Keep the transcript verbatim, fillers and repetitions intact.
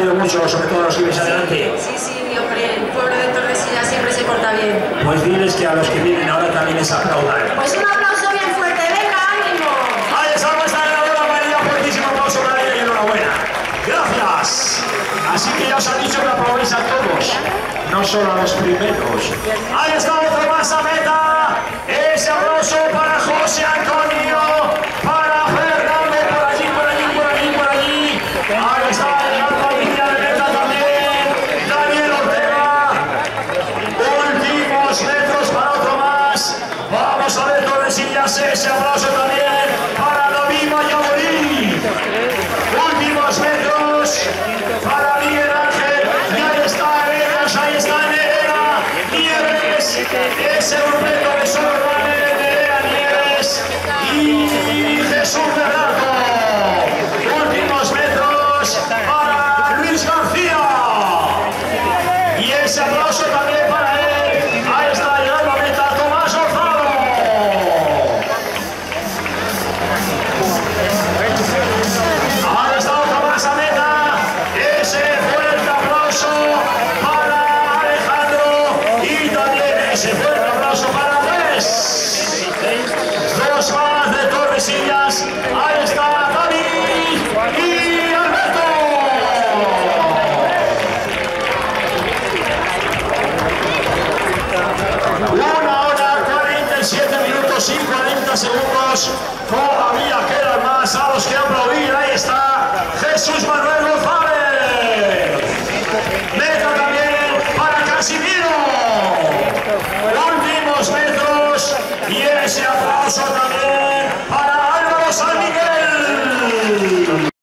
querido mucho, sobre todo a los que vais adelante. Sí, sí, hombre, el pueblo de Tordesillas siempre se porta bien. Pues diles que a los que vienen ahora también les aplaudan. Pues un aplauso bien fuerte, venga, ánimo. Ahí está nuestra ganadora María, fuertísimo aplauso para ella y enhorabuena. Gracias. Así que ya os han dicho que aplaudéis a todos, no solo a los primeros. Ahí está otro más a meta. Ese aplauso para José Antonio, para Fernando, por allí, por allí, por allí, por allí. Ahí está llegando a línea de meta también Daniel Ortega. Últimos metros para otro más. Vamos a ver Tordesillas, ese aplauso también para David Valladolid. Últimos metros para Miguel Ángel. Y ahí está Nereas, ahí está Nerea Nieves. Ese grupito de solo Nerea Nieves y Jesús Bernardo. Últimos metros para Luis García. Y ese aplauso también para él. Ahí está llegando a meta Tomás Orzado. Ahí está otro más a meta. Ese fuerte aplauso para Alejandro y también ese fuerte aplauso para Andrés. Dos más de Tordesillas. Ahí está David y Alberto. Una hora cuarenta y siete minutos y cuarenta segundos. Todavía quedan más a los que aplaudir. Ahí está Jesús Manuel González. Meta también para Casimiro. Últimos metros y ese aplauso también